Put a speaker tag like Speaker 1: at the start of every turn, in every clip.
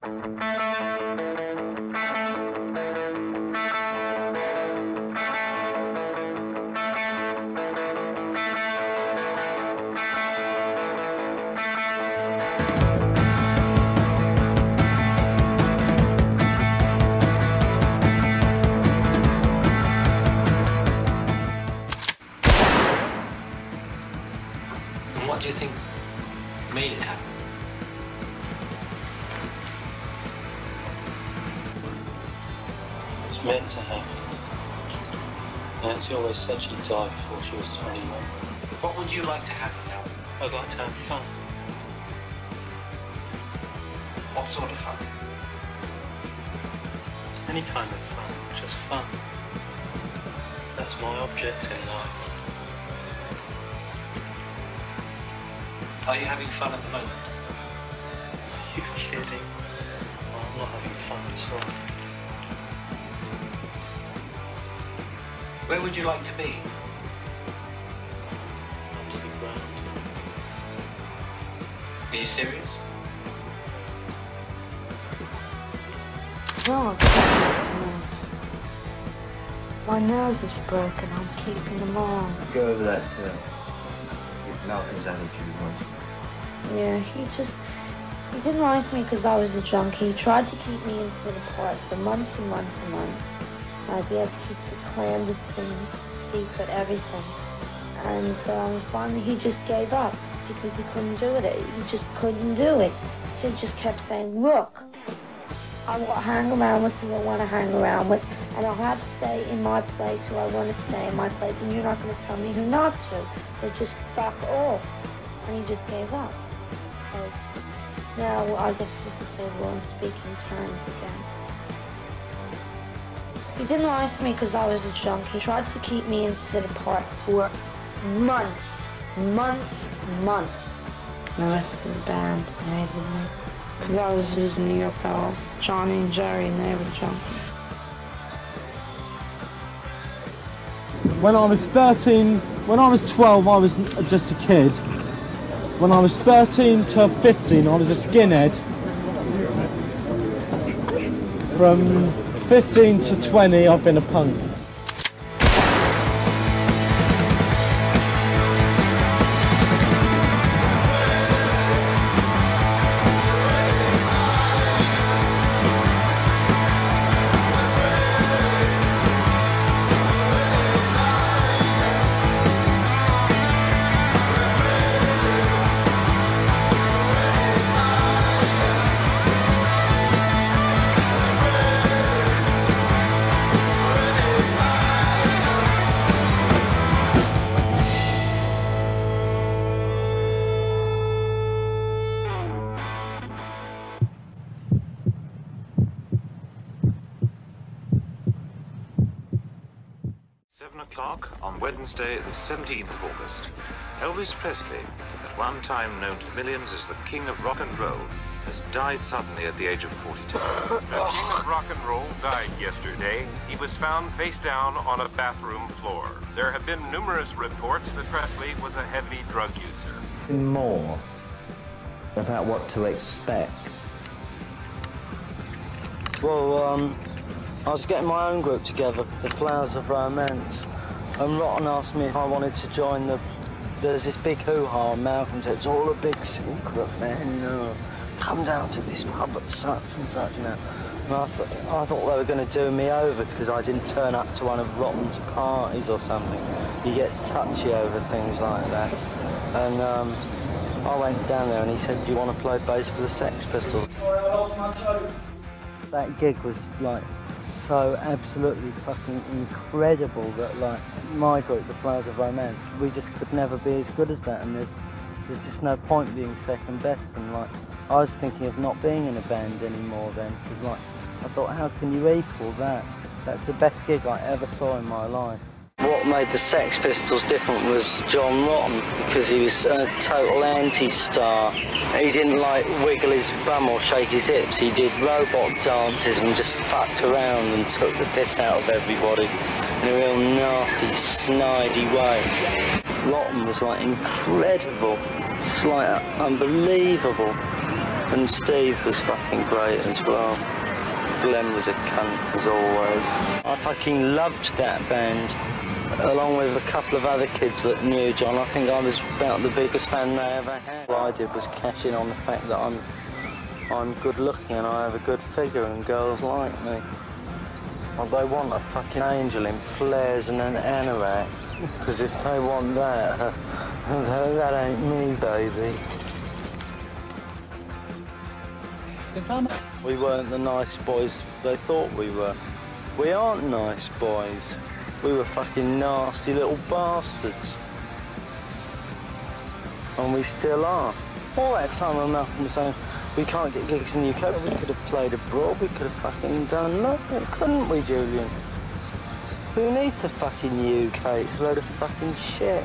Speaker 1: What do you think made it happen?
Speaker 2: It was meant to happen. Nancy always said she'd die before she was 21.
Speaker 1: What would you like to happen now?
Speaker 2: I'd like to have fun.
Speaker 1: What sort of fun?
Speaker 2: Any kind of fun, just fun. That's my object in life.
Speaker 1: Are you having fun at the moment?
Speaker 2: Are you kidding? I'm not having fun at all.
Speaker 1: Where would you like to be?
Speaker 2: Under the ground.
Speaker 1: Are you serious?
Speaker 3: No, I'm keeping my nose is broken. I'm keeping them on.
Speaker 4: Go over that Malcolm's attitude once.
Speaker 3: Yeah, he didn't like me because I was a junkie. He tried to keep me inside apart for months and months and months. I'd be able to keep the clandestine secret, everything. And finally he just gave up because he couldn't do it. He just couldn't do it. So he just kept saying, look, I will hang around with who I want to hang around with, and I'll have to stay in my place who I want to stay in my place, and you're not going to tell me who not to. So just fuck off. And he just gave up. So now I guess we could say we're on speaking terms again. He didn't like me because I was a junkie. He tried to keep me and sit apart for months. Months. The rest of the band hated me. Because I was with the New York Dolls, Johnny and Jerry, and they were junkies.
Speaker 5: When I was 12, I was just a kid. When I was 13 to 15, I was a skinhead. From 15 to 20, I've been a punk.
Speaker 6: On Wednesday, the 17th of August, Elvis Presley, at one time known to millions as the King of Rock and Roll, has died suddenly at the age of 42.
Speaker 7: The King of Rock and Roll died yesterday. He was found face down on a bathroom floor. There have been numerous reports that Presley was a heavy drug user.
Speaker 4: More about what to expect.
Speaker 8: Well, I was getting my own group together, the Flowers of Romance. And Rotten asked me if I wanted to join there's this big hoo-ha on Malcolm said, it's all a big secret, man, come down to this pub at such and such now. And I thought they were going to do me over because I didn't turn up to one of Rotten's parties or something. He gets touchy over things like that. And I went down there and he said, do you want to play bass for the Sex Pistols? That gig was like so absolutely fucking incredible that like my group, the Flowers of Romance, we just could never be as good as that, and there's just no point being second best. And like I was thinking of not being in a band anymore then, because like I thought, how can you equal that? That's the best gig I ever saw in my life. What made the Sex Pistols different was John Rotten, because he was a total anti-star. He didn't like wiggle his bum or shake his hips. He did robot dances and just fucked around and took the piss out of everybody in a real nasty, snidey way. Rotten was like incredible, just like unbelievable. And Steve was fucking great as well. Glenn was a cunt as always. I fucking loved that band, along with a couple of other kids that knew John. I think I was about the biggest fan they ever had. What I did was cash in on the fact that I'm good looking and I have a good figure and girls like me. Well, they want a fucking angel in flares and an anorak, because if they want that, that ain't me, baby. We weren't the nice boys they thought we were. We aren't nice boys. We were fucking nasty little bastards. And we still are. All that time when Malcolm was saying, we can't get gigs in the UK, we could have played abroad, we could have fucking done nothing, couldn't we, Julian? Who needs a fucking UK? It's a load of fucking shit.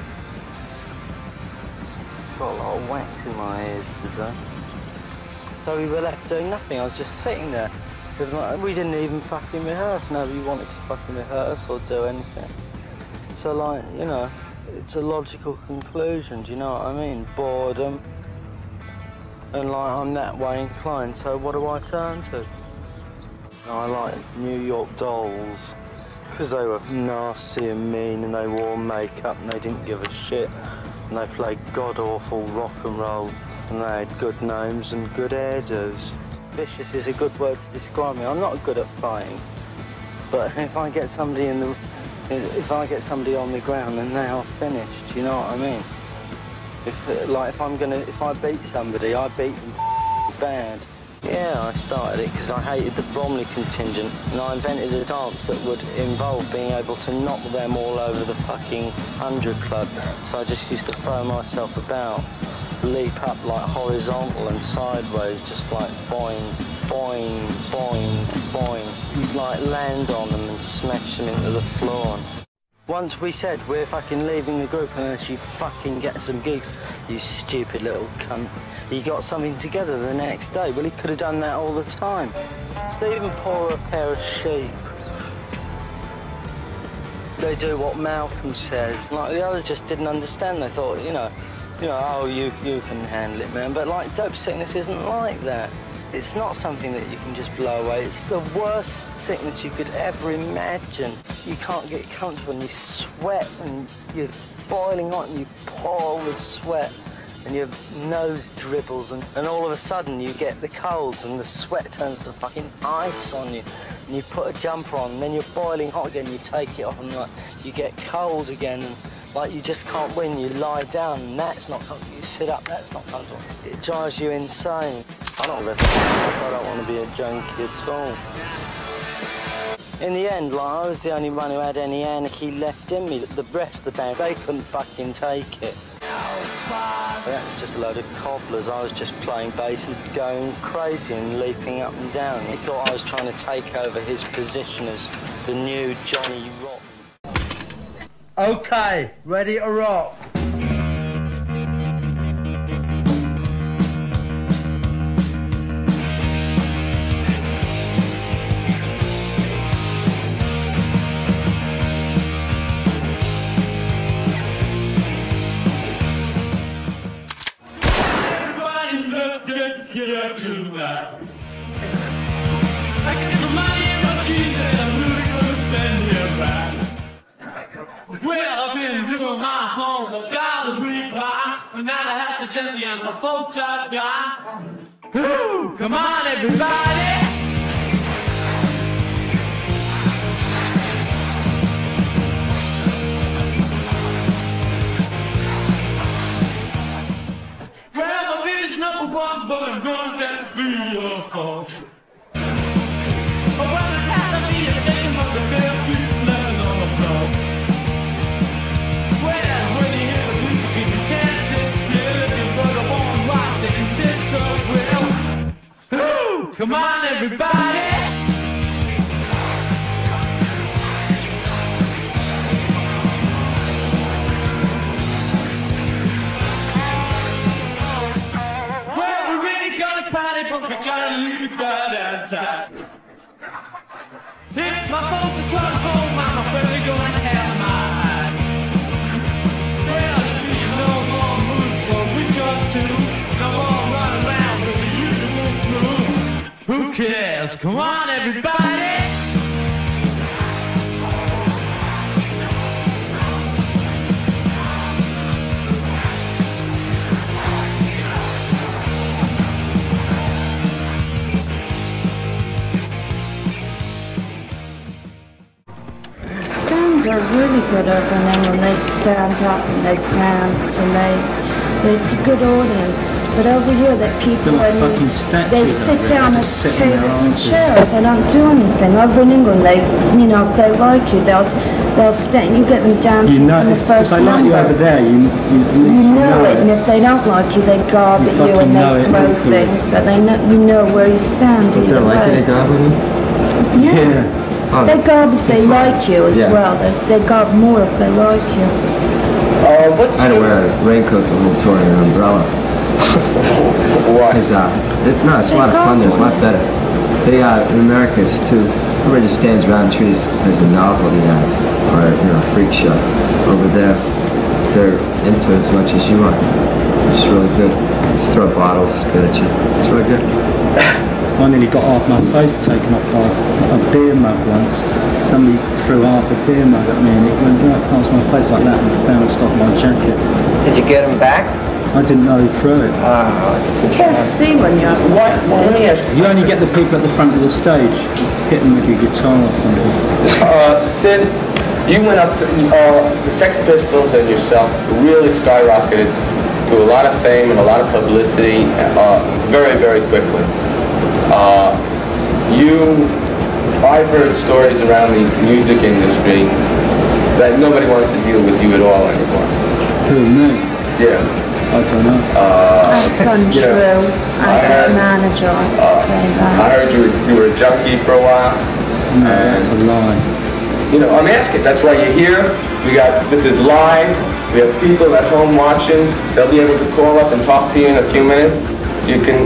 Speaker 8: Got a lot of wax in my ears today. So we were left doing nothing. I was just sitting there. We didn't even fucking rehearse. Nobody wanted to fucking rehearse or do anything. So, like, you know, it's a logical conclusion, do you know what I mean? Boredom. And, like, I'm that way inclined, so what do I turn to? I like New York Dolls, because they were nasty and mean and they wore makeup and they didn't give a shit. And they played god-awful rock and roll. And they had good names and good hairdos. Vicious is a good word to describe me. I'm not good at fighting, but if I get somebody on the ground, then they are finished. You know what I mean? If I beat somebody, I beat them bad. Yeah, I started it because I hated the Bromley contingent, and I invented a dance that would involve being able to knock them all over the fucking 100 Club. So I just used to throw myself about, leap up like horizontal and sideways, just like boing, boing, boing, boing. You'd like land on them and smash them into the floor. Once we said we're fucking leaving the group unless you fucking get some gigs, you stupid little cunt. He got something together the next day. Well, he could have done that all the time. Stephen Paul are a pair of sheep. They do what Malcolm says. Like, the others just didn't understand. They thought, you know, oh, you can handle it, man. But, like, dope sickness isn't like that. It's not something that you can just blow away. It's the worst sickness you could ever imagine. You can't get comfortable and you sweat and you're boiling hot and you pour with sweat and your nose dribbles and all of a sudden you get the colds and the sweat turns to fucking ice on you and you put a jumper on and then you're boiling hot again, you take it off and like you get cold again and like you just can't win, you lie down and that's not comfortable, you sit up, that's not comfortable. It drives you insane. I don't want to be a junkie at all. In the end, like, I was the only one who had any anarchy left in me. The rest of the band, they couldn't fucking take it. That's just a load of cobblers. I was just playing bass and going crazy and leaping up and down. He thought I was trying to take over his position as the new Johnny Rotten.
Speaker 5: Okay, ready to rock.
Speaker 9: Ooh, come on, everybody! Well, I'm in number one, but I'm gonna let be your fault. But when I had to be a chicken from the bell, you slept on the floor. Well, when you hear the music, if you can't take sniff, you better warm rock, they can disco well. Ooh, come on, everybody! But we gotta leave it right outside. If my folks is trying to home, I'm barely going to have my eye. Well, if you no more moves, well, we got to. So I'll run around with you. ladies. Come on, everybody.
Speaker 3: Bands are really good over in England. They stand up and they dance and it's a good audience. But over here, that people they sit down at tables and chairs. They don't do anything. Over in England, if they like you, they'll stand. You get them dancing from the first number.
Speaker 5: If they like you over there, you
Speaker 3: know it. And if they don't like you, they garb at you and they throw things. So you know where you stand.
Speaker 10: If they don't like you, they garb at you?
Speaker 3: Yeah. They garb if they like you as well. They garb more if they like you.
Speaker 10: I don't wear a raincoat the whole tour and an umbrella.
Speaker 11: Why?
Speaker 10: Because, no, it's a lot of fun there. It's a lot better. In America, it's too. Everybody just stands around and treats it as a novelty or a freak show. Over there, they're into it as much as you are. It's really good. Just throw bottles good at you. It's really good.
Speaker 5: I nearly got half my face taken off by a beer mug once. Somebody threw half a beer mug at me and it went right past my face like that and bounced off my jacket.
Speaker 11: Did you get him back?
Speaker 5: I didn't know he threw it.
Speaker 3: You can't see when you're
Speaker 11: Let me ask
Speaker 5: you only get the people at the front of the stage. Hit them with your guitar or something.
Speaker 11: Sid, you went up to the Sex Pistols and yourself really skyrocketed to a lot of fame and a lot of publicity very, very quickly. I've heard stories around the music industry that nobody wants to deal with you at all anymore.
Speaker 5: Who, me?
Speaker 11: Yeah.
Speaker 5: I don't know.
Speaker 3: That's untrue. As his manager, I could say that.
Speaker 11: I heard you were a junkie for a while.
Speaker 5: No, that's a lie.
Speaker 11: I'm asking. That's why you're here. This is live. We have people at home watching. They'll be able to call up and talk to you in a few minutes. You can,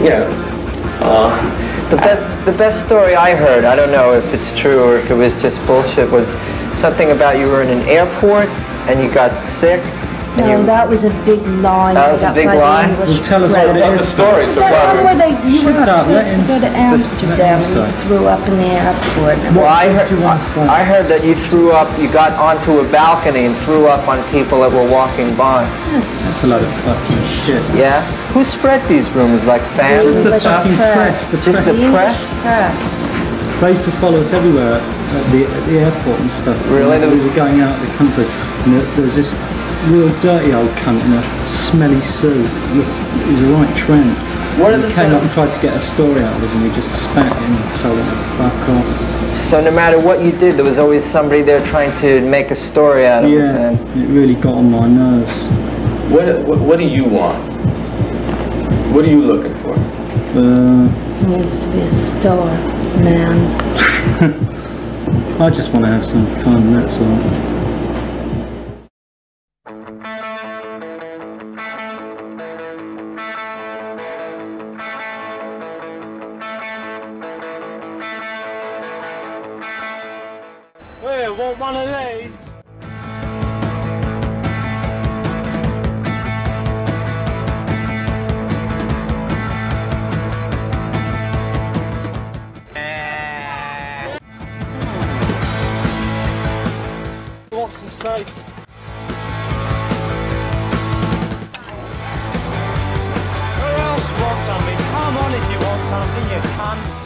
Speaker 12: The best story I heard, I don't know if it's true or if it was just bullshit, was something about you were in an airport and you got sick.
Speaker 3: No, that was a big lie.
Speaker 12: That was a big lie?
Speaker 5: Well, tell us what it is.
Speaker 11: The story.
Speaker 3: So where you were supposed to go to Amsterdam and you threw up in the airport.
Speaker 12: Well, I heard that you threw up, you got onto a balcony and threw up on people that were walking by.
Speaker 5: That's a load of fucking shit.
Speaker 12: Yeah? Who spread these rumors? Like fans?
Speaker 5: The fucking press.
Speaker 12: Just the press?
Speaker 5: They used to follow us everywhere at the airport and stuff.
Speaker 12: Really?
Speaker 5: We were going out of the country and there was this real dirty old cunt in a smelly suit. It was a right trend. He came up and tried to get a story out of us and we just spat him and told him to fuck off.
Speaker 12: So no matter what you did, there was always somebody there trying to make a story out of it.
Speaker 5: Yeah, it really got on my nerves.
Speaker 11: What do you want? What are you looking for?
Speaker 3: He needs to be a star, man.
Speaker 5: I just want to have some fun, that's all.
Speaker 9: Hey, want one of these? Want some safe? Who else wants something? Come on if you want something, you cunts.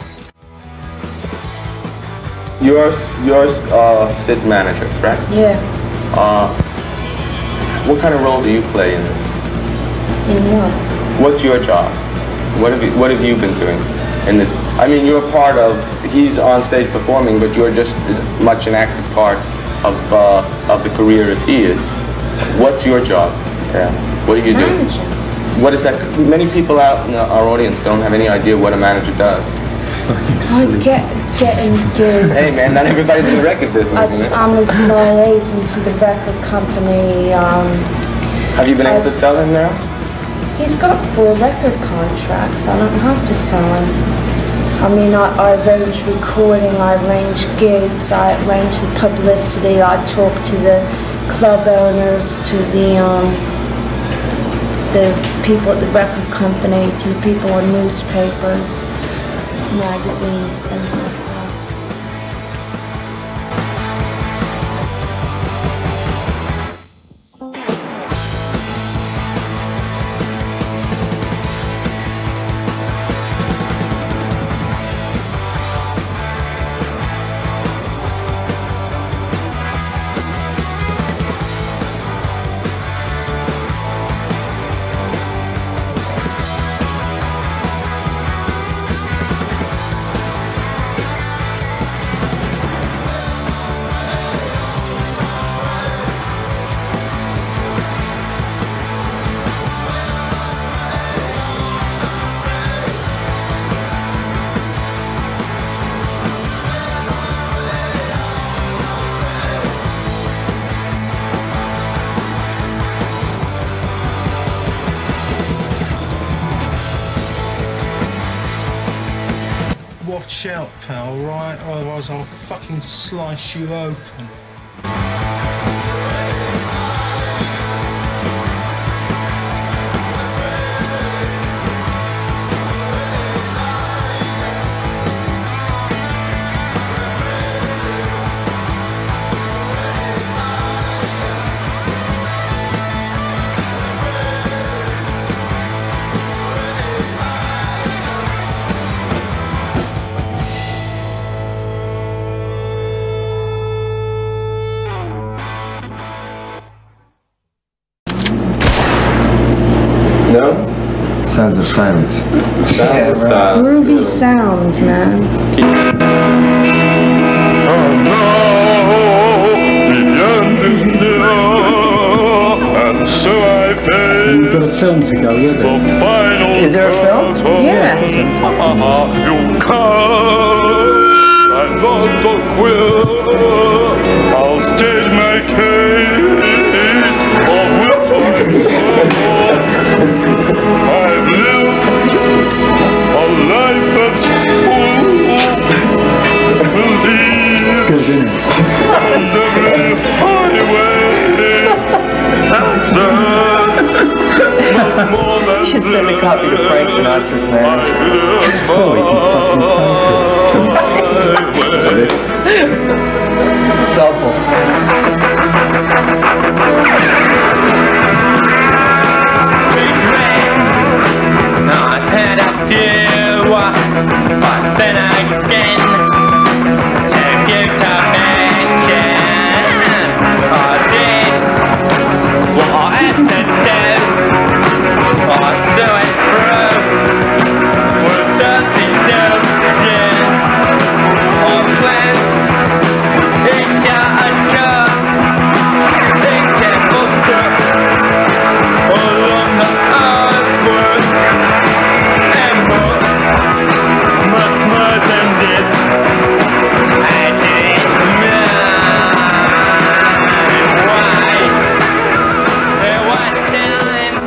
Speaker 11: You're Sid's manager, correct?
Speaker 3: Yeah.
Speaker 11: What kind of role do you play in this?
Speaker 3: In what?
Speaker 11: What's your job? What have you been doing in this? I mean, you're part of. He's on stage performing, but you're just as much an active part of the career as he is. What's your job? Yeah. What do you do?
Speaker 3: Manager.
Speaker 11: What is that? Many people out in our audience don't have any idea what a manager does.
Speaker 3: I getting gigs.
Speaker 11: Hey man, not everybody's in the record business, isn't it?
Speaker 3: I'm his liaison to the record company.
Speaker 11: Have you been able to sell him now?
Speaker 3: He's got 4 record contracts. I don't have to sell him. I mean, I arrange recording, I arrange gigs, I arrange the publicity, I talk to the club owners, to the people at the record company, to the people on newspapers. magazines, things like that.
Speaker 13: Watch out, pal, right? Otherwise I'll fucking slice you open.
Speaker 11: No?
Speaker 10: Sounds of silence.
Speaker 11: Sounds of silence.
Speaker 3: Groovy sounds, man.
Speaker 9: And so I face
Speaker 5: You've got a film to go with it.
Speaker 9: the final.
Speaker 12: Is there a film?
Speaker 3: Yeah.
Speaker 9: You can't. I'm not a quill. I'll state my case of which I'm sure. I've lived a life that's full. Believe on every highway. Not more than
Speaker 12: You should send a copy to Frank Sinatra's man. It's awful.
Speaker 14: I've had a few, but then again, too few to mention. I did what I had to do. I saw it through with nothing new. I planned into a job, into butter along the earthwork. Much more than this. I didn't know why. There were times.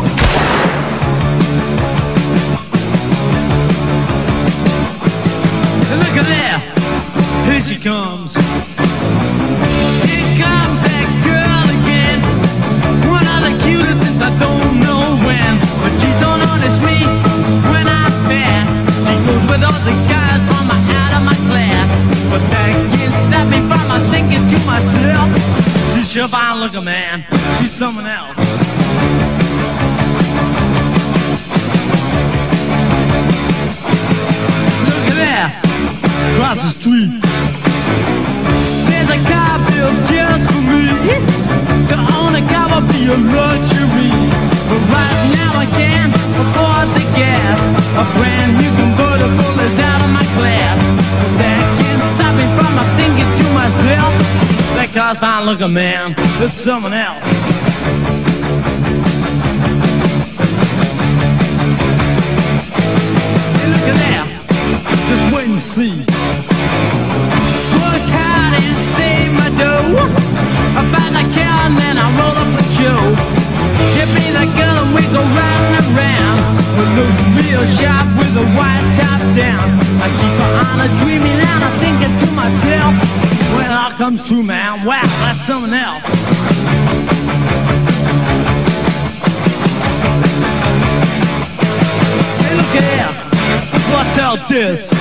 Speaker 9: Look at there. Here she comes. Here comes that girl again. One of the cutest since I don't know when. But she don't notice me when I pass. She goes with all the guys from out of my class. But that can't stop me from thinking to myself, she's sure fine looking, man. She's someone else. Look at there, across the street. There's a car built just for me. To own a car would be a luxury. But right now I can't afford the gas. A brand new convertible is out of my class. But that can't stop me from thinking to myself, that car's fine looking, man. It's someone else. Hey, look at that. Just wait and see. Worked hard and saved my dough. I found a car and then I rolled up a show. Give me the girl and we go round and round. We look real sharp with a white top down. I keep on dreaming and I'm thinking to myself, when it all comes true, man, wow, that's someone else. Hey, look at here. What's out this?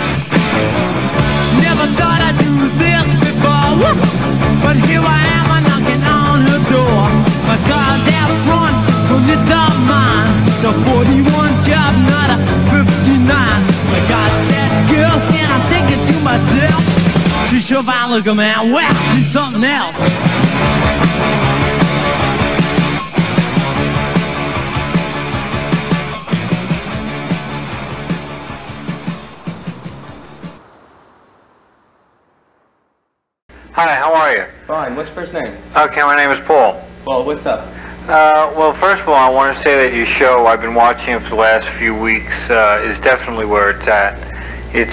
Speaker 9: Never thought I'd do this before, but here I am, I'm knocking on her door. My car's out front, when you don't mind. It's a 41 job, not a 59. I got that girl, and I'm thinking to myself, she sure fine looking, man. Well, she's something else.
Speaker 15: Hi, how are you?
Speaker 11: Fine. What's your first name?
Speaker 15: Okay, my name is Paul.
Speaker 11: Well, what's up?
Speaker 15: Well, first of all, I want to say that your show, I've been watching it for the last few weeks, is definitely where it's at. It's,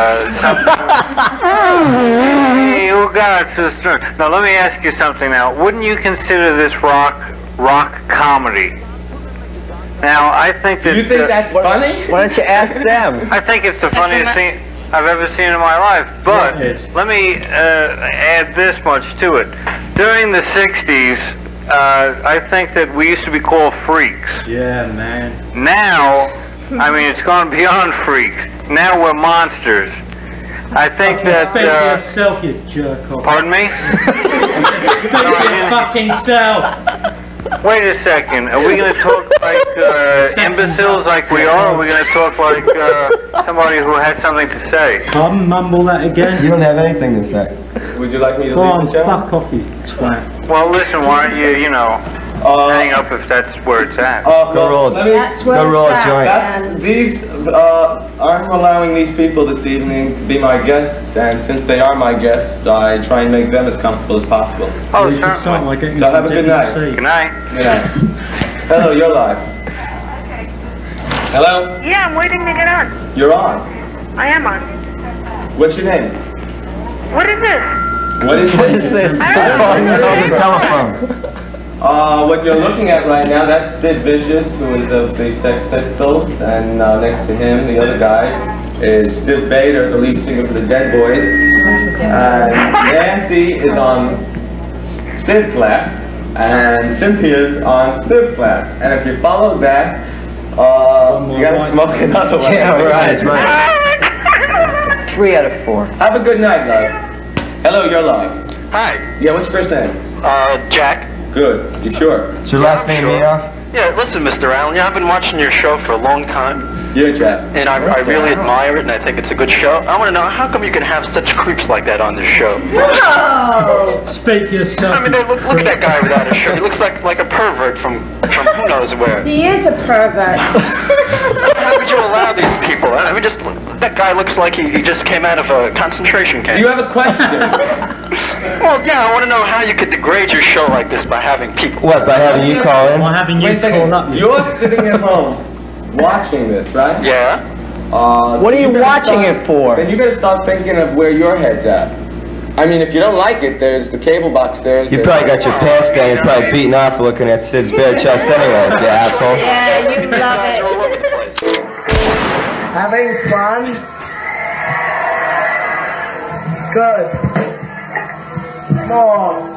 Speaker 15: Hey, oh God, sister. Now, let me ask you something now. Wouldn't you consider this rock comedy? Now, I think that...
Speaker 12: Do you think that's funny? Why don't you ask them?
Speaker 15: I think it's the funniest thing I've ever seen in my life. But let me add this much to it. During the 60s, I think that we used to be called freaks.
Speaker 5: Yeah, man.
Speaker 15: Now, I mean, it's gone beyond freaks. Now we're monsters. I think that...
Speaker 5: Speak for yourself, you jerk off.
Speaker 15: Pardon me?
Speaker 5: Speak for your fucking self.
Speaker 15: Wait a second. Are we going to talk like imbeciles like we are, or are we going to talk like somebody who has something to say?
Speaker 5: Pardon, mumble that again.
Speaker 10: You don't have anything to say.
Speaker 11: Would you like me to
Speaker 5: Go
Speaker 11: leave
Speaker 5: on,
Speaker 11: the show?
Speaker 5: fuck off, you twat.
Speaker 15: Well, listen, why don't you know, hang up if that's where it's at.
Speaker 10: Go roll. Go roll a joint.
Speaker 11: I'm allowing these people this evening to be my guests, and since they are my guests, I try and make them as comfortable as possible.
Speaker 15: Oh,
Speaker 5: certainly.
Speaker 11: So have a good night.
Speaker 15: Good night.
Speaker 11: Yeah. Hello, you're live. Hello?
Speaker 16: Yeah, I'm waiting to get on.
Speaker 11: You're on.
Speaker 16: I am on.
Speaker 11: What's your name?
Speaker 16: What is this?
Speaker 11: What is this?
Speaker 10: It's a telephone.
Speaker 11: What you're looking at right now, that's Sid Vicious, who is of the Sex Pistols, and next to him, the other guy, is Steve Bader, the lead singer for the Dead Boys. And Nancy is on Sid's left, and Cynthia's on Steve's left. And if you follow that, you gotta smoke another one.
Speaker 12: Yeah, right. 3 out of 4.
Speaker 11: Have a good night, love. Hello, you're live.
Speaker 15: Hi.
Speaker 11: Yeah, what's your first name?
Speaker 15: Jack.
Speaker 11: Good. You sure?
Speaker 10: Is your last name Meoff?
Speaker 17: Yeah, listen, Mr. Allen, I've been watching your show for a long time.
Speaker 11: Yeah, Jack.
Speaker 17: And I really admire it, and I think it's a good show. I want to know, how come you can have such creeps like that on this show?
Speaker 5: No! Speak yourself.
Speaker 17: I mean, look at that guy without a shirt. He looks like a pervert from who knows where.
Speaker 3: He is a pervert.
Speaker 17: How could you allow these people? I mean, that guy looks like he just came out of a concentration camp.
Speaker 11: You have a question?
Speaker 17: Well, yeah, I want to know how you could degrade your show like this by having people.
Speaker 10: What, by having you call in?
Speaker 5: By having you call up.
Speaker 11: You're sitting at home watching this, right?
Speaker 17: Yeah.
Speaker 12: What are you watching it for?
Speaker 11: Then you gotta start thinking of where your head's at. I mean, if you don't like it, there's the cable box there.
Speaker 10: You probably got your pants down. You're probably beating off looking at Sid's bare chest anyways, you asshole.
Speaker 3: Yeah, you love it.
Speaker 18: Having fun? Good. More.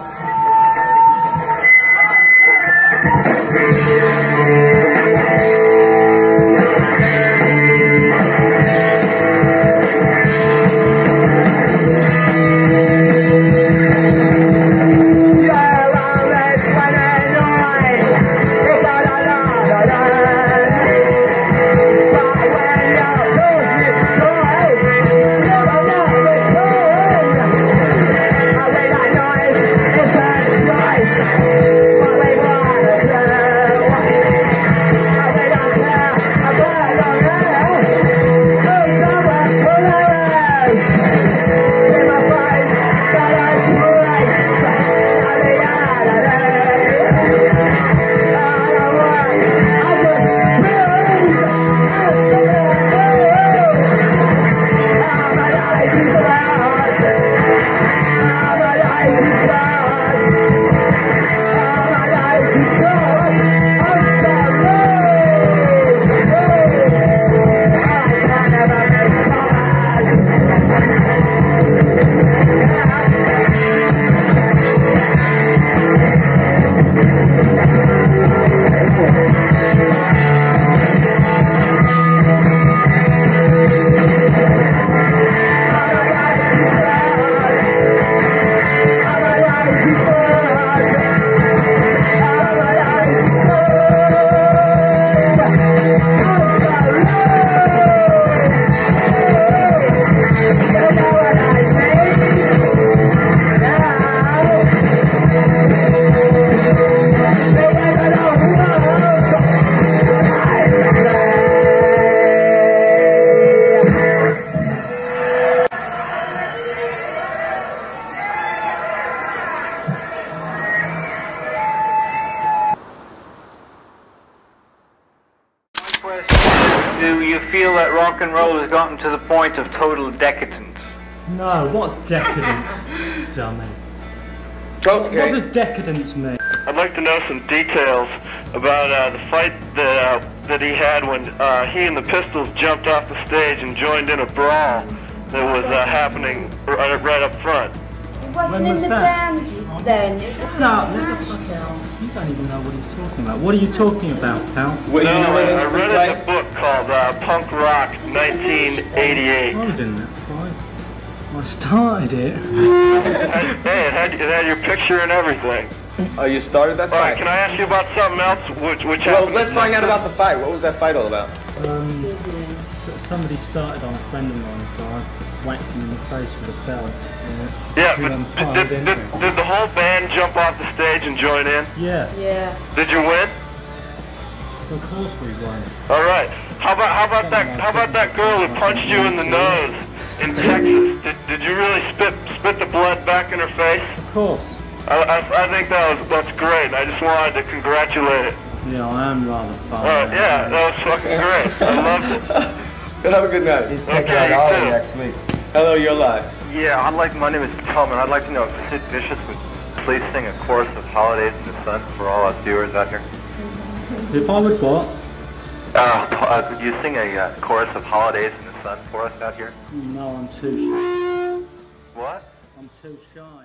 Speaker 15: you feel that rock and roll has gotten to the point of total decadence?
Speaker 5: No, what's decadence, dummy?
Speaker 17: Okay.
Speaker 5: What does decadence mean?
Speaker 17: I'd like to know some details about the fight that he had when he and the Pistols jumped off the stage and joined in a brawl that was happening right up front.
Speaker 3: It wasn't
Speaker 5: When was
Speaker 3: in the
Speaker 5: that?
Speaker 3: band then. It was
Speaker 5: Stop, let the fuck out. You don't even know what he's talking about. What are you talking about, pal?
Speaker 17: I read it in a book called Punk Rock 1988.
Speaker 5: I was in that fight. I started it.
Speaker 17: Hey, it had your picture and everything.
Speaker 11: Oh, you started that
Speaker 17: All right,
Speaker 11: fight?
Speaker 17: can I ask you about something else? Which
Speaker 11: Well,
Speaker 17: happened?
Speaker 11: let's find out about the fight. What was that fight all about?
Speaker 5: Somebody started on a friend of mine, so I whacked him in the face with a belt.
Speaker 17: Yeah, but did the whole band jump off the stage and join in?
Speaker 5: Yeah.
Speaker 3: Yeah.
Speaker 17: Did you win?
Speaker 5: Of course we won.
Speaker 17: All right. How about that girl who punched you in the nose in Texas? Did you really spit the blood back in her face?
Speaker 5: Of course.
Speaker 17: I think that's great. I just wanted to congratulate it.
Speaker 5: Yeah, I am rather fun.
Speaker 17: Yeah, that was fucking great. I loved it.
Speaker 11: Have a good night.
Speaker 10: He's taking out Ollie next week.
Speaker 11: Hello, you're live.
Speaker 19: Yeah, my name is Tom, and I'd like to know if Sid Vicious would please sing a chorus of Holidays in the Sun for all us viewers out here.
Speaker 5: If I would what?
Speaker 19: Could you sing a chorus of Holidays in the Sun for us out here?
Speaker 5: No, I'm too shy.
Speaker 19: What?
Speaker 5: I'm too shy.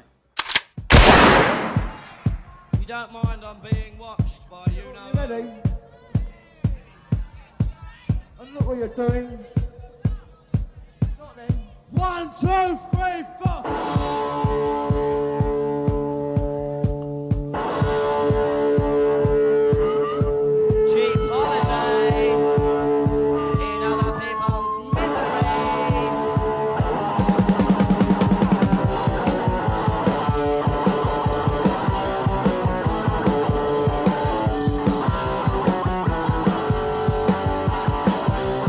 Speaker 9: You don't mind I'm being watched by you know.
Speaker 18: Ready? And look what you're doing. Not then. 1, 2, 3, 4.
Speaker 9: Cheap holiday in other people's misery.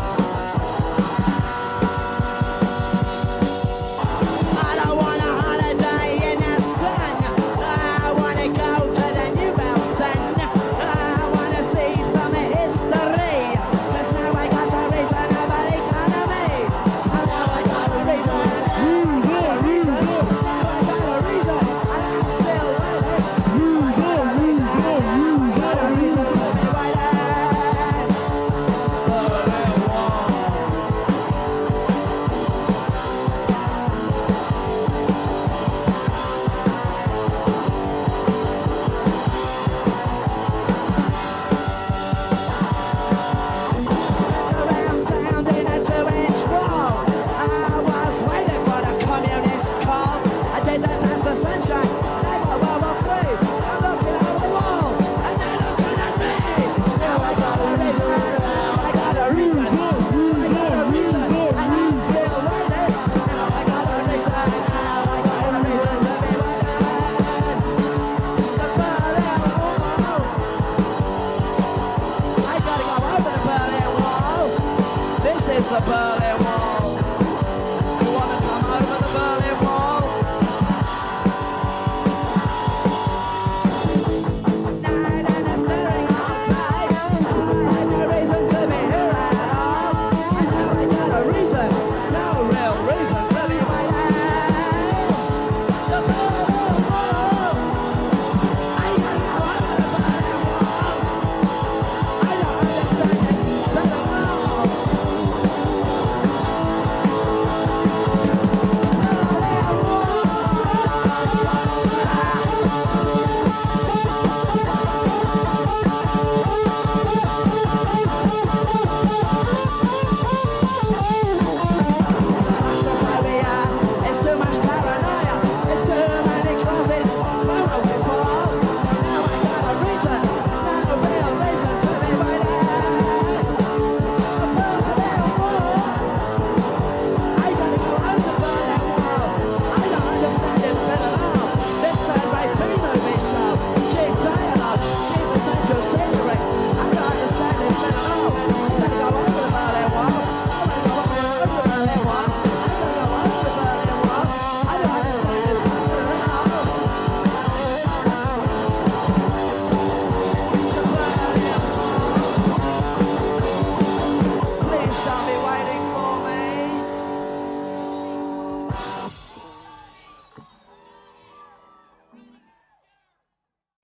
Speaker 9: I don't want a holiday.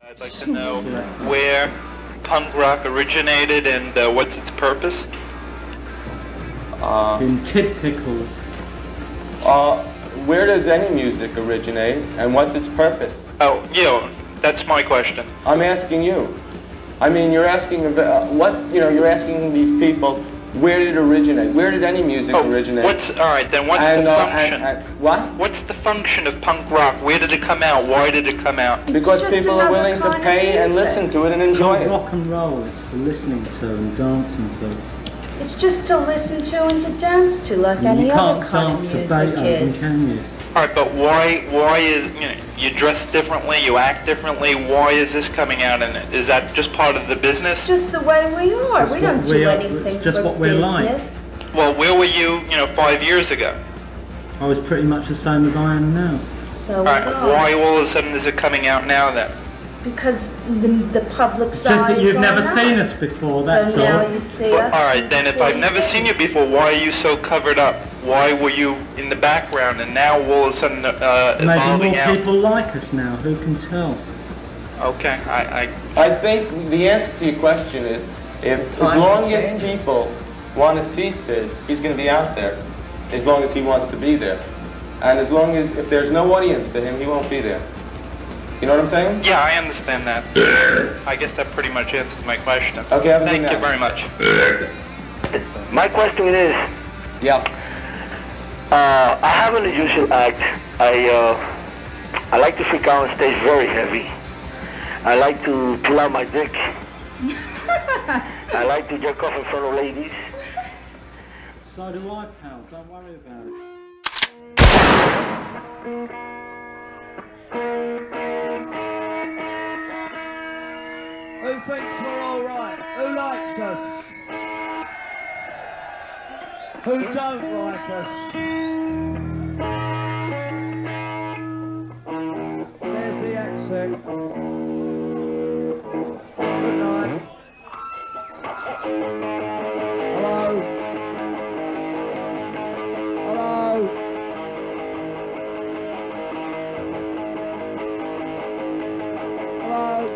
Speaker 20: I'd like to know where punk rock originated and what's its purpose.
Speaker 5: In Tid Pickles.
Speaker 11: Where does any music originate, and what's its purpose?
Speaker 20: Oh, that's my question.
Speaker 11: I'm asking you. I mean, you're asking about you're asking these people, where did it originate? Where did any music originate?
Speaker 20: Alright, then what's the function?
Speaker 11: What?
Speaker 20: What's the function of punk rock? Where did it come out? Why did it come out?
Speaker 11: Because people are willing to pay and listen to it and enjoy it.
Speaker 5: Rock and roll, it's for listening to and dancing to.
Speaker 2: It's just to listen to and to dance to, like any other kind of music is.
Speaker 5: Can you?
Speaker 20: Alright, but why is, you dress differently, you act differently, why is this coming out in it? Is that just part of the business?
Speaker 2: It's just the way we are. We don't do anything
Speaker 5: just
Speaker 2: for
Speaker 5: what we're
Speaker 2: business.
Speaker 20: Like. Well, where were you, 5 years ago?
Speaker 5: I was pretty much the same as I am now.
Speaker 2: So was I.
Speaker 20: Why all of a sudden is it coming out now then?
Speaker 2: Because the public
Speaker 5: It's
Speaker 2: side
Speaker 5: just that you've
Speaker 2: on
Speaker 5: never
Speaker 2: us.
Speaker 5: seen us before, that's
Speaker 2: so now
Speaker 5: all.
Speaker 2: you see us.
Speaker 20: Alright, then if I've never seen you before, why are you so covered up? Why were you in the background and now all of a sudden evolving
Speaker 5: Maybe more
Speaker 20: out?
Speaker 5: people like us now, who can tell?
Speaker 20: Okay,
Speaker 11: I think the answer to your question is, as long as people want to see Sid, he's going to be out there. As long as he wants to be there. And as long as, if there's no audience for him, he won't be there. You know what I'm saying?
Speaker 20: Yeah, I understand that. I guess that pretty much answers my question.
Speaker 11: Okay, have a good
Speaker 20: Thank
Speaker 11: night.
Speaker 20: you very much.
Speaker 17: My question is,
Speaker 11: yeah.
Speaker 17: I have an unusual act. I like to freak out on stage very heavy. I like to pull out my dick. I like to jerk off in front of ladies.
Speaker 5: So do I, pal. Don't worry about it.
Speaker 18: Who thinks we're alright? Who likes us? Who don't like us? There's the exit. Good night. Hello? Hello? Hello?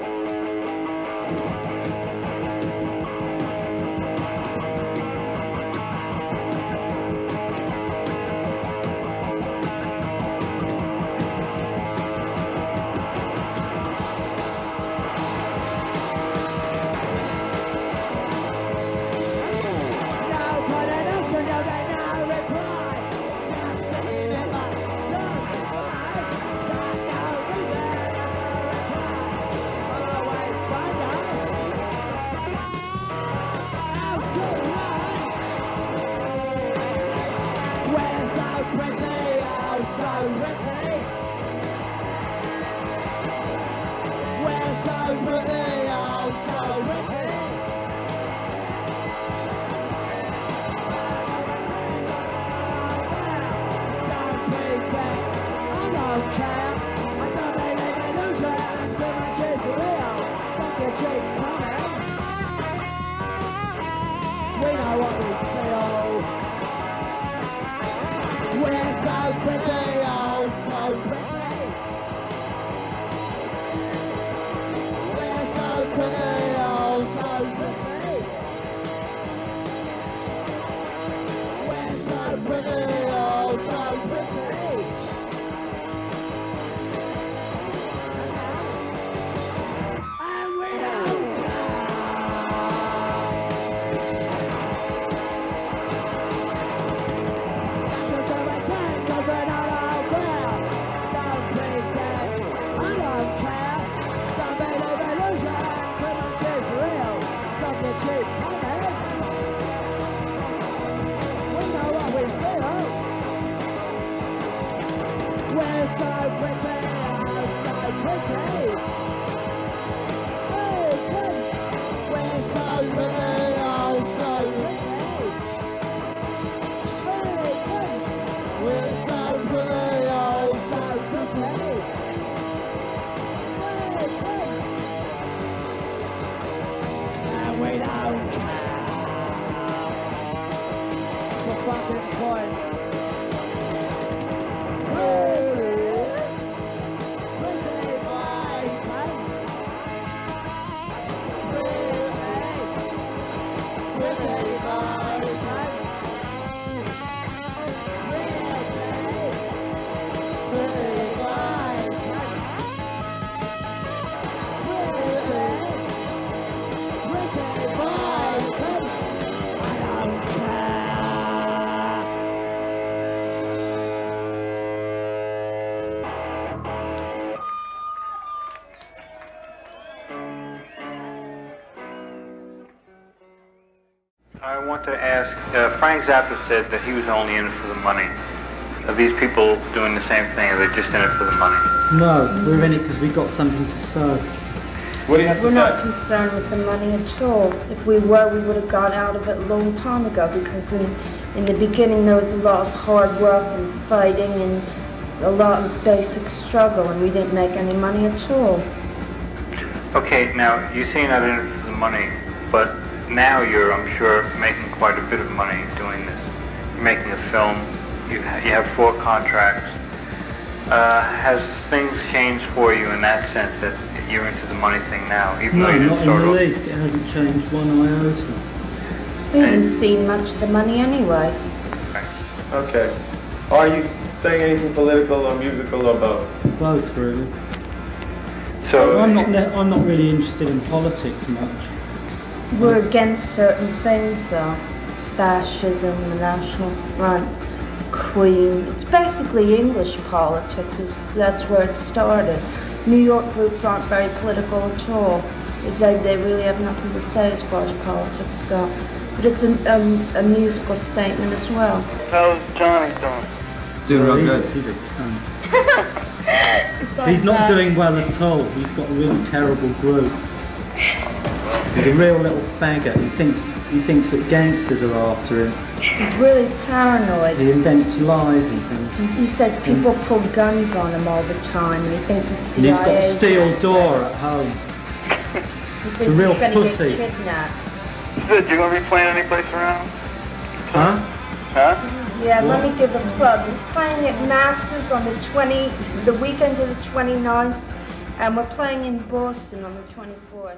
Speaker 15: I want to ask, Frank Zappa said that he was only in it for the money. Are these people doing the same thing, or are they just in it for the money?
Speaker 5: No, we're in it because we got something to say.
Speaker 15: What do you have
Speaker 3: We're not concerned with the money at all. If we were, we would have gone out of it a long time ago, because in the beginning there was a lot of hard work and fighting and a lot of basic struggle, and we didn't make any money at all.
Speaker 15: Okay, now, you say you're not in it for the money, but now you're, I'm sure, making quite a bit of money doing this. You're making a film, you have 4 contracts. Has things changed for you in that sense, that you're into the money thing now, even though
Speaker 5: No,
Speaker 15: you didn't
Speaker 5: not in
Speaker 15: start
Speaker 5: the
Speaker 15: off?
Speaker 5: least. It hasn't changed one iota.
Speaker 3: We haven't seen much of the money anyway.
Speaker 19: Okay. Are you saying anything political or musical or both?
Speaker 5: Both, really.
Speaker 15: So
Speaker 5: I'm not really interested in politics much.
Speaker 3: We're against certain things though. Fascism, the National Front, Queen. It's basically English politics. That's where it started. New York groups aren't very political at all. They really have nothing to say as far as politics go. But it's a musical statement as well.
Speaker 15: How's Johnny doing?
Speaker 10: Doing real good.
Speaker 5: He's a cunt.
Speaker 3: Like
Speaker 5: He's not
Speaker 3: that.
Speaker 5: doing well at all. He's got a really terrible group. He's a real little faggot. He thinks that gangsters are after him.
Speaker 3: He's really paranoid.
Speaker 5: He invents lies and things.
Speaker 3: He says people pull guns on him all the time, and he thinks the
Speaker 5: And
Speaker 3: CIA.
Speaker 5: he's got a steel door at home.
Speaker 3: He
Speaker 5: It's
Speaker 3: thinks
Speaker 5: a real
Speaker 3: he's going to
Speaker 5: pussy.
Speaker 3: get kidnapped.
Speaker 15: Sid, you gonna be playing any place around?
Speaker 5: Huh?
Speaker 15: Huh?
Speaker 3: Yeah, let me give a plug. He's playing at Max's on the weekend of the 29th, and we're playing in Boston on the 24th.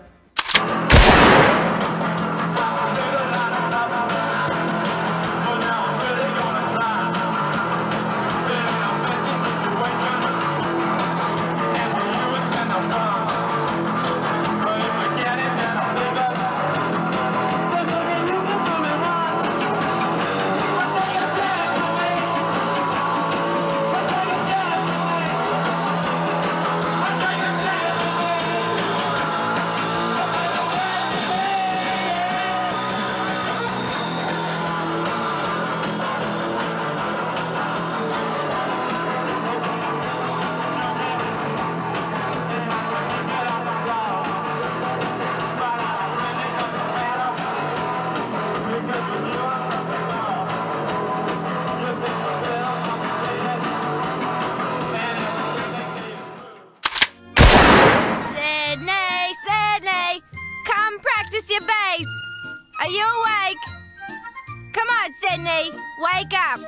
Speaker 21: Sydney, come practice your bass. Are you awake? Come on, Sydney, wake up.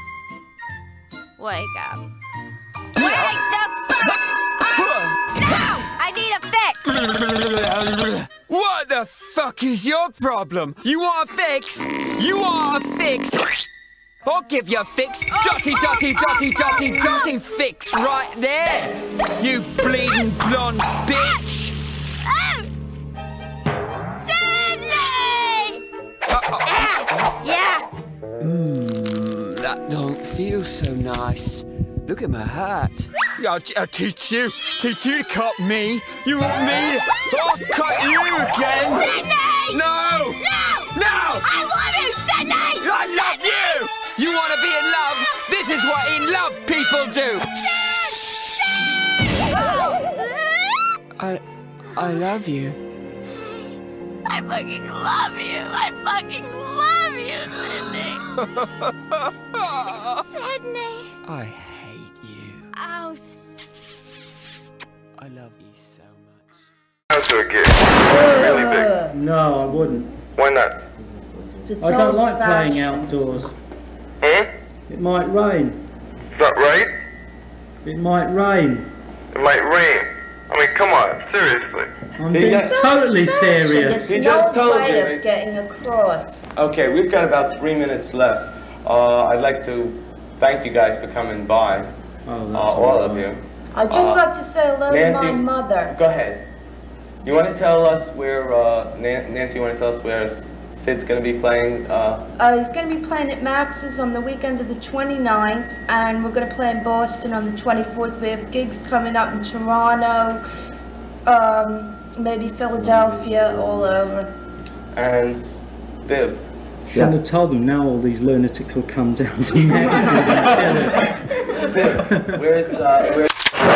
Speaker 21: Wake up. Wake the fuck up! No! I need a fix!
Speaker 22: What the fuck is your problem? You want a fix? You want a fix? I'll give you a fix. Dotty fix right there. You bleeding blonde bitch.
Speaker 21: Sydney! Yeah?
Speaker 22: That don't feel so nice. Look at my hat. I'll teach you to cut me. You want me? I'll cut you again.
Speaker 21: Sydney!
Speaker 22: No!
Speaker 21: No! I want you, Sydney!
Speaker 22: I love you! You want to be in love? This is what in love people do. I love you.
Speaker 21: I fucking love you. I fucking love you, Sydney. Sydney.
Speaker 22: I hate you.
Speaker 21: Oh,
Speaker 22: I love you so much.
Speaker 19: That's a gig. Really big.
Speaker 5: No, I wouldn't.
Speaker 19: Why not?
Speaker 5: I don't like playing outdoors. It might rain.
Speaker 19: Is that right?
Speaker 5: It might rain.
Speaker 19: It might rain. I mean, come on, seriously.
Speaker 5: I'm being totally serious.
Speaker 19: He just told you.
Speaker 3: Of getting across.
Speaker 19: Okay, we've got about 3 minutes left. I'd like to thank you guys for coming by. All of you.
Speaker 3: I'd just like to say hello to my mother.
Speaker 19: Go ahead. You want to tell us where, Nancy, you want to tell us where Sid's going to be playing?
Speaker 3: He's going to be playing at Max's on the weekend of the 29th, and we're going to play in Boston on the 24th. We have gigs coming up in Toronto, maybe Philadelphia, all over.
Speaker 19: And Viv,
Speaker 5: shouldn't have told them. Now all these lunatics will come down to Mexico.
Speaker 10: Where's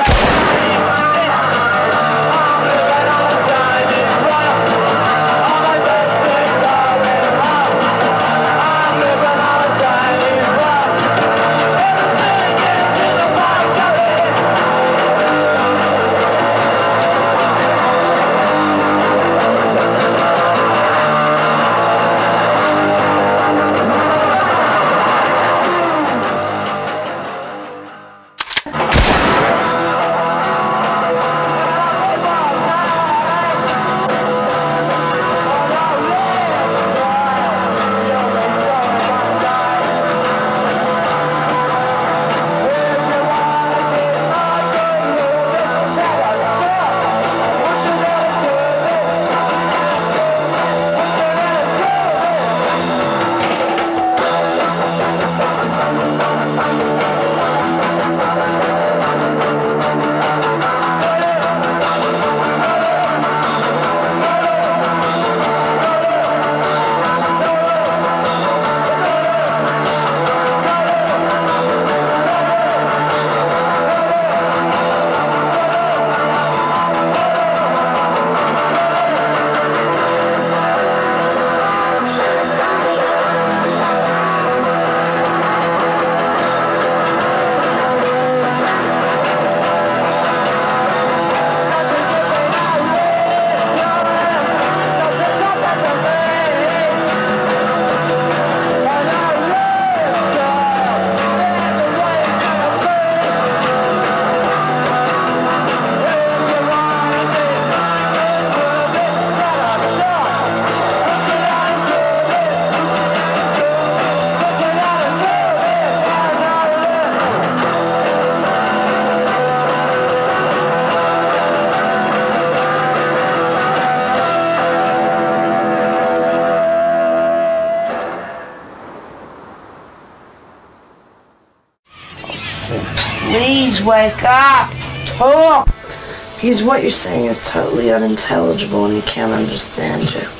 Speaker 3: Please wake up! Talk! Because what you're saying is totally unintelligible and he can't understand you.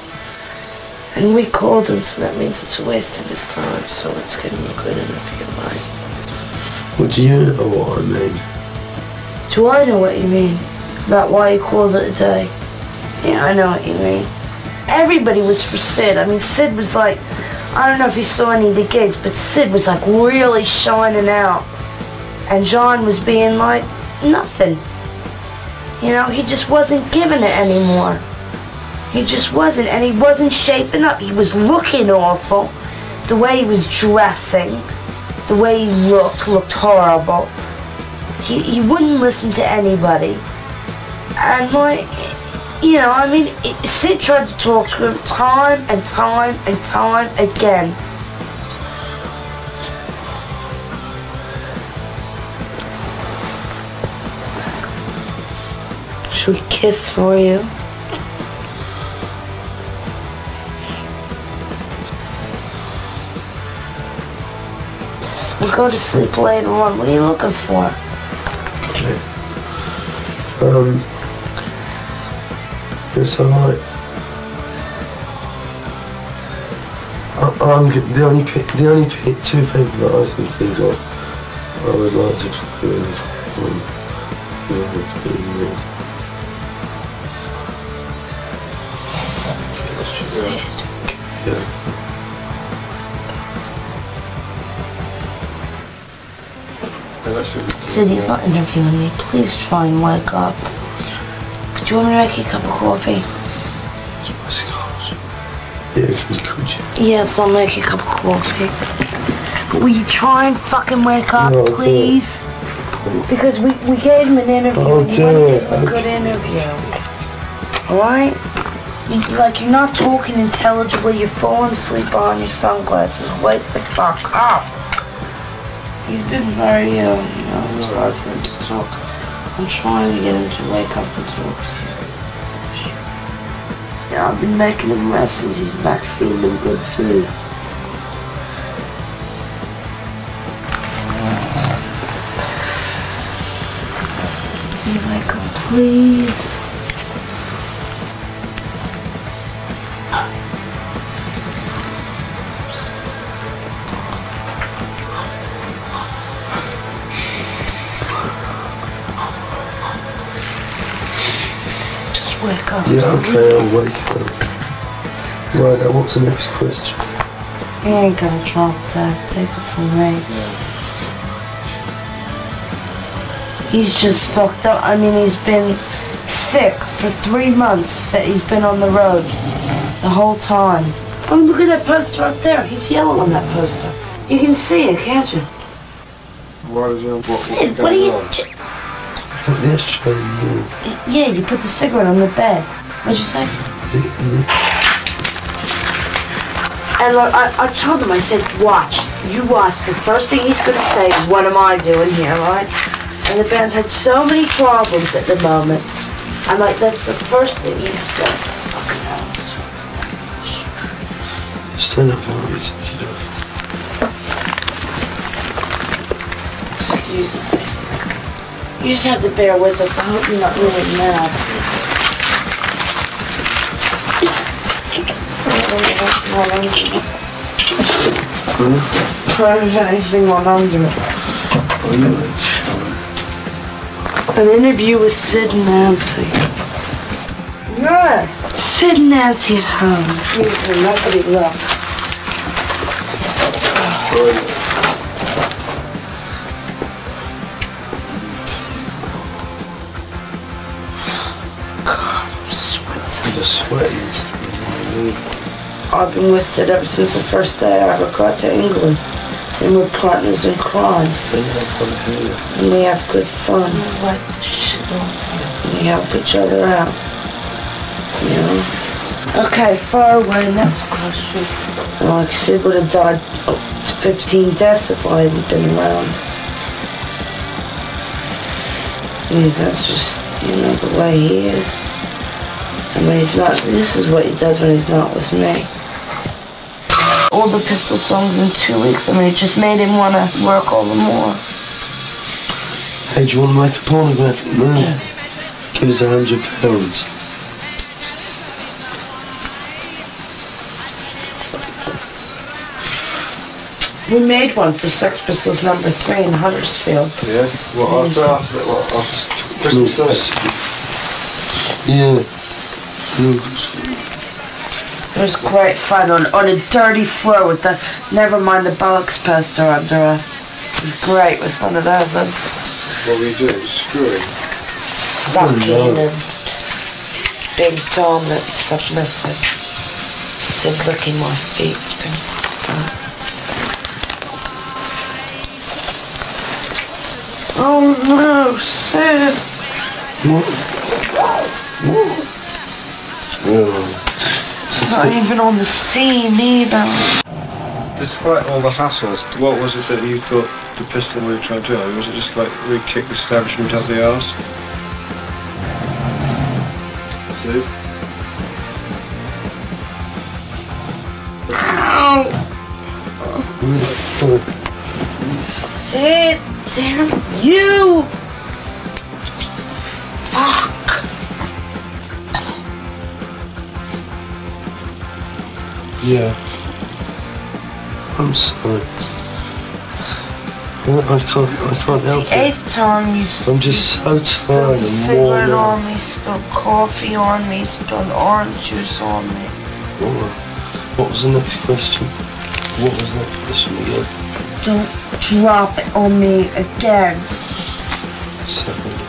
Speaker 3: And we called him, so that means it's a waste of his time, so let's give him a good interview, right?
Speaker 1: What do you know what I mean?
Speaker 3: Do I know what you mean? About why you called it a day? Yeah, I know what you mean. Everybody was for Sid. I mean, Sid was like, I don't know if you saw any of the gigs, but Sid was like really shining out. And John was being like, nothing. You know, he just wasn't giving it anymore. He just wasn't, and he wasn't shaping up. He was looking awful. The way he was dressing, the way he looked horrible. He wouldn't listen to anybody. And like, you know, I mean, Sid tried to talk to him time and time and time again. Should we kiss for you? We'll go to sleep later on. What are you looking for?
Speaker 1: It's alright. I'm the only two people that I can think of I would like to forgive. Yeah.
Speaker 3: Sid, he's not interviewing me. Please try and wake up. Do you want me to make you a cup of coffee?
Speaker 1: Yeah, could you?
Speaker 3: Yes, I'll make you a cup of coffee. But will you try and fucking wake up, please? Because we gave him an interview.
Speaker 1: I'll
Speaker 3: and you
Speaker 1: do
Speaker 3: want to
Speaker 1: it.
Speaker 3: give him a good interview. Alright? Like, you're not talking intelligibly. You're falling asleep on your sunglasses. Wake the fuck up. He's been very ill, you know. It's hard for him to talk. I'm trying to get him to wake up and talk to you. Yeah, I've been making him rest since he's back feeling good food. Can you wake up, please? wake up.
Speaker 1: Yeah, okay, I'll wake up. Right, now what's the next question?
Speaker 3: He ain't gonna drop that. Take it from me. He's just fucked up. I mean, he's been sick for 3 months that he's been on the road. The whole time. Oh, look at that poster up there. He's yellow on that poster. You can see it, can't you? Sid, what are you...
Speaker 1: Put this shade in.
Speaker 3: Yeah, you put the cigarette on the bed. What'd you say? And look, I told him, I said, watch. You watch. The first thing he's going to say is, what am I doing here, right? And the band had so many problems at the moment. I'm like, that's the first thing he said. Fucking hell.
Speaker 1: Stand up and let me take it off.
Speaker 3: Excuse us a second. You just have to bear with us. I hope you're not really mad. I don't have anything on under it. An interview with Sid and Nancy. Yeah. Sid and Nancy at home. Nobody left. I've been with Sid ever since the first day I ever got to England. And we're partners in crime. And we have good fun. And we help each other out. You know? Okay, far away, next question. Like Sid would have died of 15 deaths if I hadn't been around. That's just, you know, the way he is. And when he's not, this is what he does when he's not with me. All the Pistol songs in 2 weeks, I mean, it just made him want to work all the more.
Speaker 1: Hey, do you want to make a pornographic movie? Give us £100.
Speaker 3: We made one for Sex Pistols #3 in Huddersfield.
Speaker 1: Yes? What, after Christmas Day? Yeah.
Speaker 3: It was great fun on a dirty floor with the Nevermind the Bollocks poster under us. It was great with one of those on.
Speaker 1: What were you doing? Screwing?
Speaker 3: Sucking and big dominant submissive. Sid licking my feet. Things like that. Oh no, Sid!
Speaker 1: What?
Speaker 3: It's not even on the scene either.
Speaker 13: Despite all the hassles, what was it that you thought the Pistol were trying to do? Was it just like really kick the establishment up the arse? See?
Speaker 3: Sid, damn you! Fuck!
Speaker 1: Yeah. I'm sorry. I can't help it.
Speaker 3: The 8th time you
Speaker 1: I'm just so tired
Speaker 3: spilled a
Speaker 1: and
Speaker 3: cigarette
Speaker 1: worn
Speaker 3: on
Speaker 1: out.
Speaker 3: me, spilled coffee on me, spilled orange juice on me.
Speaker 1: What was the next question? What was that question again?
Speaker 3: Don't drop it on me again.
Speaker 1: Sorry.